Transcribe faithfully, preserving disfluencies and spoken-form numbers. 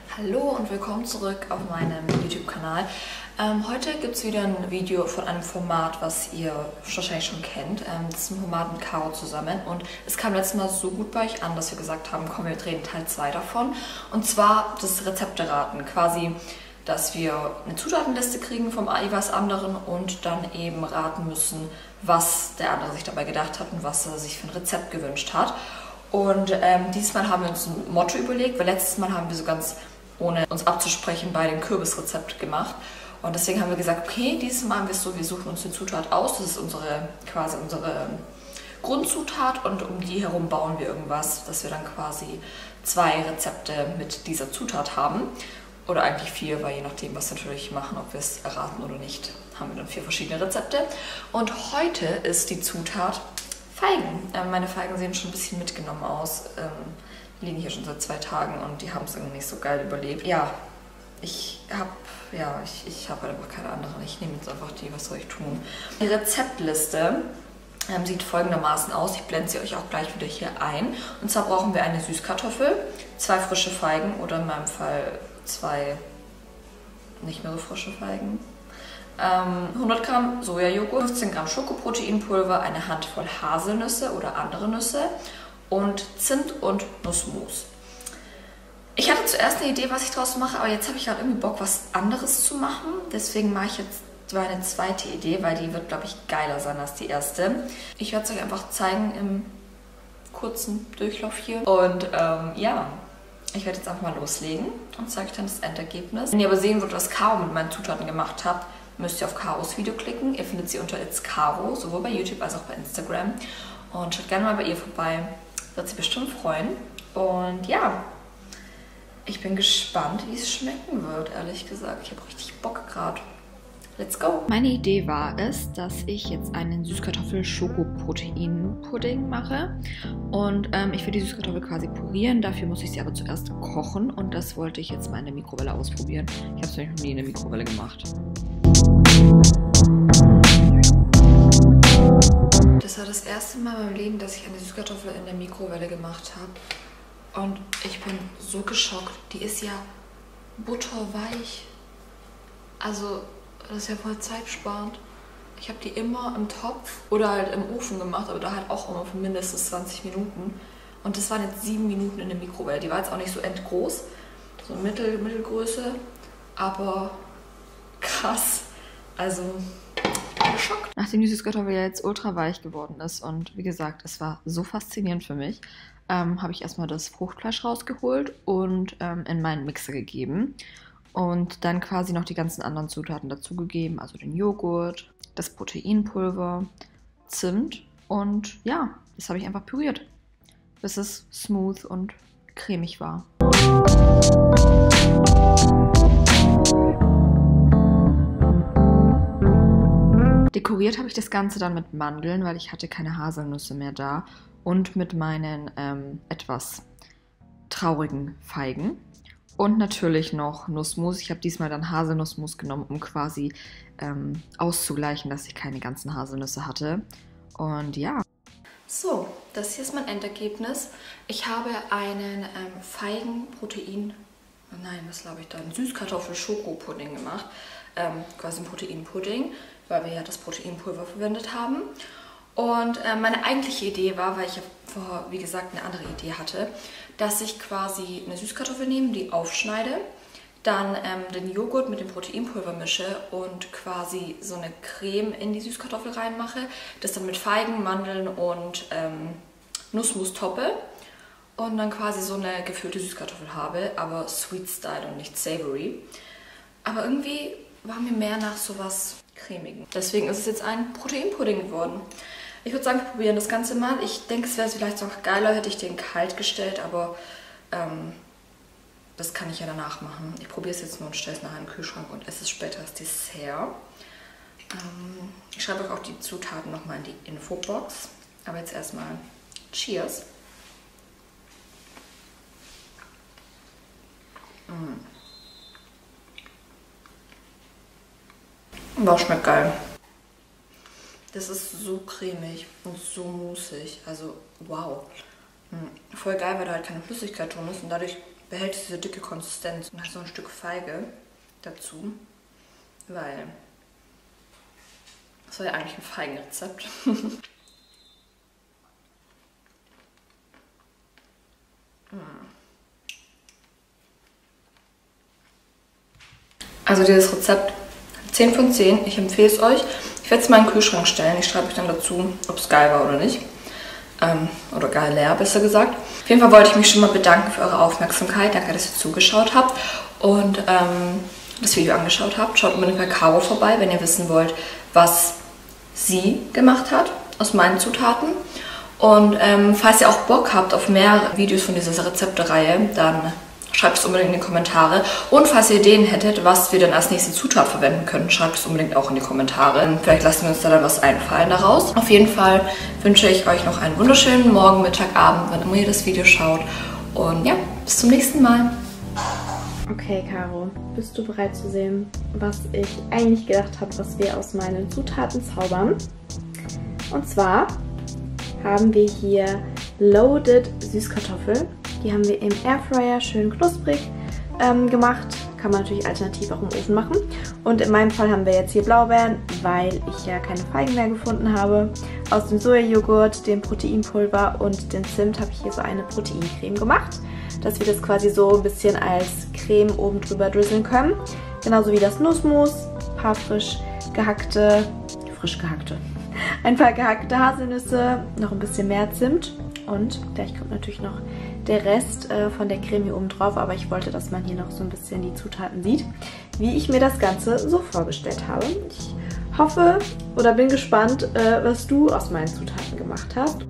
Hallo und willkommen zurück auf meinem YouTube-Kanal. Ähm, heute gibt es wieder ein Video von einem Format, was ihr wahrscheinlich schon kennt. Ähm, das ist ein Format mit Caro zusammen und es kam letztes Mal so gut bei euch an, dass wir gesagt haben, komm, wir drehen Teil zwei davon. Und zwar das Rezepte-Raten, quasi, dass wir eine Zutatenliste kriegen vom jeweils anderen und dann eben raten müssen, was der andere sich dabei gedacht hat und was er sich für ein Rezept gewünscht hat. Und ähm, diesmal haben wir uns ein Motto überlegt, weil letztes Mal haben wir so ganz ohne uns abzusprechen bei dem Kürbisrezept gemacht. Und deswegen haben wir gesagt, okay, dieses Mal haben wir es so, wir suchen uns eine Zutat aus, das ist unsere, quasi unsere Grundzutat und um die herum bauen wir irgendwas, dass wir dann quasi zwei Rezepte mit dieser Zutat haben. Oder eigentlich vier, weil je nachdem, was wir natürlich machen, ob wir es erraten oder nicht, haben wir dann vier verschiedene Rezepte. Und heute ist die Zutat Feigen. Ähm, meine Feigen sehen schon ein bisschen mitgenommen aus. Ähm, Die liegen hier schon seit zwei Tagen und die haben es irgendwie nicht so geil überlebt. Ja, ich habe ja, ich, ich hab halt einfach keine anderen. Ich nehme jetzt einfach die, was soll ich tun. Die Rezeptliste ähm, sieht folgendermaßen aus. Ich blende sie euch auch gleich wieder hier ein. Und zwar brauchen wir eine Süßkartoffel, zwei frische Feigen oder in meinem Fall zwei nicht mehr so frische Feigen. Ähm, hundert Gramm Sojajoghurt, fünfzehn Gramm Schokoproteinpulver, eine Handvoll Haselnüsse oder andere Nüsse und Zimt und Nussmus. Ich hatte zuerst eine Idee, was ich draus mache, aber jetzt habe ich gerade irgendwie Bock, was anderes zu machen. Deswegen mache ich jetzt meine zweite Idee, weil die wird, glaube ich, geiler sein als die erste. Ich werde es euch einfach zeigen im kurzen Durchlauf hier. Und ähm, ja, ich werde jetzt einfach mal loslegen und zeige euch dann das Endergebnis. Wenn ihr aber sehen wollt, was Caro mit meinen Zutaten gemacht hat, müsst ihr auf Caros Video klicken. Ihr findet sie unter It's Caro, sowohl bei YouTube als auch bei Instagram. Und schaut gerne mal bei ihr vorbei. Wird sie bestimmt freuen. Und ja, ich bin gespannt, wie es schmecken wird, ehrlich gesagt. Ich habe richtig Bock gerade. Let's go! Meine Idee war es, dass ich jetzt einen Süßkartoffel-Schokoprotein-Pudding mache. Und ähm, ich will die Süßkartoffel quasi purieren. Dafür muss ich sie aber zuerst kochen. Und das wollte ich jetzt mal in der Mikrowelle ausprobieren. Ich habe es nämlich noch nie in der Mikrowelle gemacht. Das war das erste Mal in meinem Leben, dass ich eine Süßkartoffel in der Mikrowelle gemacht habe. Und ich bin so geschockt. Die ist ja butterweich. Also, das ist ja voll zeitsparend. Ich habe die immer im Topf oder halt im Ofen gemacht, aber da halt auch immer für mindestens zwanzig Minuten. Und das waren jetzt sieben Minuten in der Mikrowelle. Die war jetzt auch nicht so endgroß, so Mittel, Mittelgröße, aber krass. Also, geschockt. Nachdem die Süßkartoffel ja jetzt ultra weich geworden ist und wie gesagt, es war so faszinierend für mich, ähm, habe ich erstmal das Fruchtfleisch rausgeholt und ähm, in meinen Mixer gegeben und dann quasi noch die ganzen anderen Zutaten dazugegeben, also den Joghurt, das Proteinpulver, Zimt und ja, das habe ich einfach püriert, bis es smooth und cremig war. Dekoriert habe ich das Ganze dann mit Mandeln, weil ich hatte keine Haselnüsse mehr da und mit meinen ähm, etwas traurigen Feigen und natürlich noch Nussmus. Ich habe diesmal dann Haselnussmus genommen, um quasi ähm, auszugleichen, dass ich keine ganzen Haselnüsse hatte. Und ja. So, das hier ist mein Endergebnis. Ich habe einen ähm, Feigen-Protein, nein, was glaube ich da, einen Süßkartoffel-Schokopudding gemacht. Ähm, quasi ein Proteinpudding, weil wir ja das Proteinpulver verwendet haben. Und äh, meine eigentliche Idee war, weil ich ja vorher, wie gesagt, eine andere Idee hatte, dass ich quasi eine Süßkartoffel nehme, die aufschneide, dann ähm, den Joghurt mit dem Proteinpulver mische und quasi so eine Creme in die Süßkartoffel reinmache, das dann mit Feigen, Mandeln und ähm, Nussmus toppe und dann quasi so eine gefüllte Süßkartoffel habe, aber Sweet Style und nicht Savory. Aber irgendwie war mir mehr nach sowas cremigen. Deswegen ist es jetzt ein Proteinpudding geworden. Ich würde sagen, wir probieren das Ganze mal. Ich denke, es wäre vielleicht noch geiler, hätte ich den kalt gestellt, aber ähm, das kann ich ja danach machen. Ich probiere es jetzt nur und stelle es nachher in den Kühlschrank und esse es später als Dessert. Ähm, ich schreibe euch auch die Zutaten nochmal in die Infobox. Aber jetzt erstmal Cheers. Mm. Boah, schmeckt geil. Das ist so cremig und so musig. Also, wow. Voll geil, weil da halt keine Flüssigkeit drin ist und dadurch behält diese dicke Konsistenz und hat so ein Stück Feige dazu, weil das war ja eigentlich ein Feigenrezept. Also dieses Rezept zehn von zehn, ich empfehle es euch. Ich werde es mal in den Kühlschrank stellen. Ich schreibe euch dann dazu, ob es geil war oder nicht. Ähm, oder geil leer, besser gesagt. Auf jeden Fall wollte ich mich schon mal bedanken für eure Aufmerksamkeit. Danke, dass ihr zugeschaut habt und ähm, das Video angeschaut habt. Schaut unbedingt bei Caro vorbei, wenn ihr wissen wollt, was sie gemacht hat aus meinen Zutaten. Und ähm, falls ihr auch Bock habt auf mehr Videos von dieser Rezeptereihe, dann schreibt es unbedingt in die Kommentare. Und falls ihr Ideen hättet, was wir dann als nächste Zutat verwenden können, schreibt es unbedingt auch in die Kommentare. Vielleicht lassen wir uns da dann was einfallen daraus. Auf jeden Fall wünsche ich euch noch einen wunderschönen Morgen, Mittag, Abend, wann immer ihr das Video schaut. Und ja, bis zum nächsten Mal. Okay, Caro, bist du bereit zu sehen, was ich eigentlich gedacht habe, was wir aus meinen Zutaten zaubern? Und zwar haben wir hier Loaded Süßkartoffeln. Die haben wir im Airfryer schön knusprig ähm, gemacht. Kann man natürlich alternativ auch im Ofen machen. Und in meinem Fall haben wir jetzt hier Blaubeeren, weil ich ja keine Feigen mehr gefunden habe. Aus dem Sojajoghurt, dem Proteinpulver und dem Zimt habe ich hier so eine Proteincreme gemacht, dass wir das quasi so ein bisschen als Creme oben drüber drizzeln können. Genauso wie das Nussmus, ein paar frisch gehackte, frisch gehackte, ein paar gehackte Haselnüsse, noch ein bisschen mehr Zimt und gleich kommt natürlich noch der Rest äh, von der Creme hier oben drauf, aber ich wollte, dass man hier noch so ein bisschen die Zutaten sieht, wie ich mir das Ganze so vorgestellt habe. Ich hoffe oder bin gespannt, äh, was du aus meinen Zutaten gemacht hast.